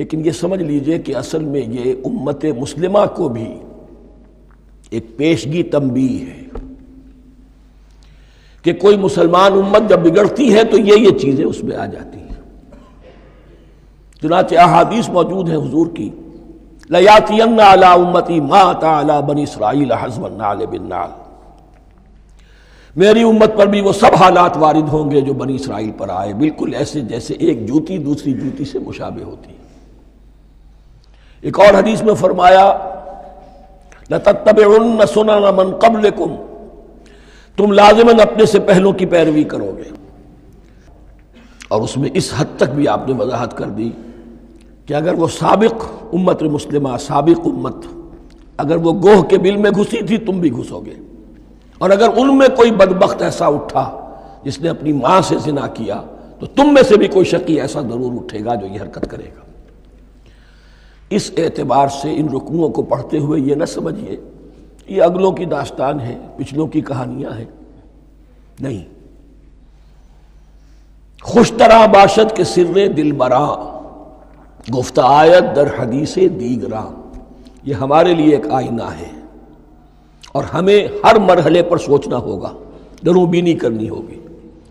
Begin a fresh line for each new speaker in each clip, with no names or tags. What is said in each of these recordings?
لیکن یہ سمجھ لیجئے کہ اصل میں یہ امت مسلمہ کو بھی ایک پیشگی تنبیہ ہے کہ کوئی مسلمان امت جب بگڑتی ہے تو یہ چیزیں اس میں آ جاتی ہیں۔ چنانچہ احادیث موجود ہیں حضور کی، لَيَأْتِيَنَّ عَلَىٰ أُمَّتِي مَا أَتَىٰ عَلَىٰ بَنِي إِسْرَائِيلَ حَزْوَ النَّعْلِ بِالنَّعْلِ، میری امت پر بھی وہ سب حالات وارد ہوں گے جو بنی اسرائیل پر آئے، بالکل ایسے جیسے ایک جوتی دوسری جوتی سے مشابہ ہوتی ہے۔ ایک اور حدیث میں فرمایا لَتَتَّبِعُنَّ سُنَنَ مَنْ قَبْلِكُمْ، تم لازماً اپنے سے پہلوں کی پیروی کرو گے۔ اور اس میں اس حد تک بھی آپ نے وضاحت کر دی کہ اگر وہ سابق امت مسلمہ، سابق امت، اگر وہ گوہ کے بل میں گھسی تھی تم بھی گھسو گے، اور اگر ان میں کوئی بدبخت ایسا اٹھا جس نے اپنی ماں سے زنا کیا تو تم میں سے بھی کوئی شقی ایسا ضرور اٹھے گا جو یہ حرکت کرے گا۔ اس اعتبار سے ان رکوعوں کو پڑھتے ہوئے یہ نہ سمجھیے یہ اگلوں کی داستان ہے، پچھلوں کی کہانیاں ہیں، نہیں۔ خوش طرح باشد کے سر دل براں، گفت آیت در حدیث دیگراں، یہ ہمارے لیے ایک آئینہ ہے اور ہمیں ہر مرحلے پر سوچنا ہوگا، دروں بینی کرنی ہوگی،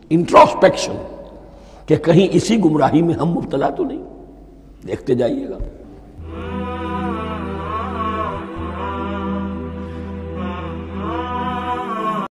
انٹروسپیکشن، کہ کہیں اسی گمراہی میں ہم مبتلا تو نہیں۔ دیکھتے جائیے گا۔